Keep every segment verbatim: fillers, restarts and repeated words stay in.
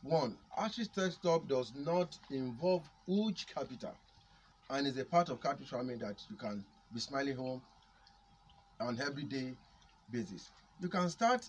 One, hatchery setup does not involve huge capital and is a part of captive farming that you can be smiling home on everyday basis. You can start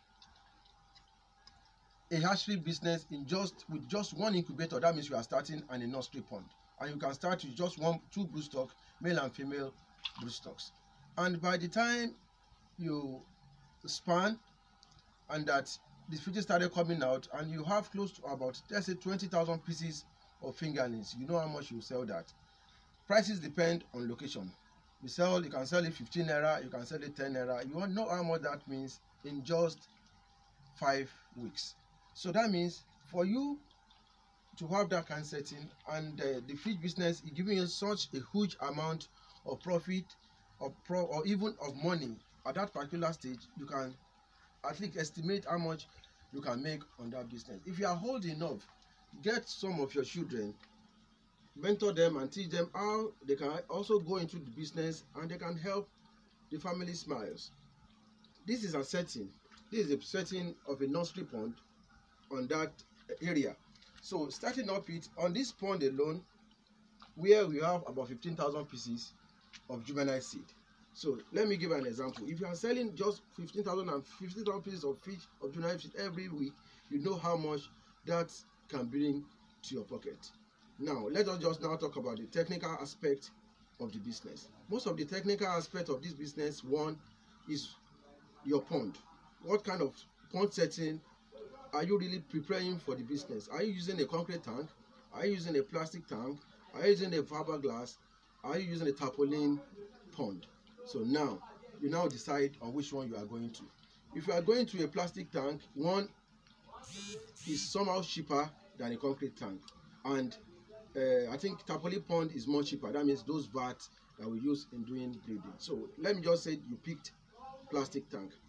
a hatchery business in just with just one incubator. That means you are starting an a nursery pond, and you can start with just one two broodstock, male and female broodstocks. And by the time you span and that the feeding started coming out, and you have close to about, let's say, twenty thousand pieces of fingerlings, you know how much you sell that. Prices depend on location. You sell, you can sell it fifteen naira, you can sell it ten naira. You want to know how much that means in just five weeks. So that means for you to have that kind of setting, and uh, the feed business is giving you such a huge amount of profit or pro or even of money at that particular stage, you can at least estimate how much you can make on that business. If you are old enough, get some of your children, mentor them and teach them how they can also go into the business and they can help the family smiles. This is a setting. This is a setting of a nursery pond on that area. So starting up it on this pond alone, where we have about fifteen thousand pieces of juvenile seed. So let me give an example. If you are selling just fifteen thousand and fifteen thousand pieces of fish of juvenile fish every week, you know how much that can bring to your pocket. Now let us just now talk about the technical aspect of the business. Most of the technical aspect of this business, one is your pond. What kind of pond setting are you really preparing for the business? Are you using a concrete tank? Are you using a plastic tank? Are you using a fiberglass? Are you using a tarpaulin pond? So now you now decide on which one you are going to. If you are going to a plastic tank, one is somehow cheaper than a concrete tank, and uh, I think tarpaulin pond is more cheaper. That means those vats that we use in doing breeding. So let me just say you picked plastic tank.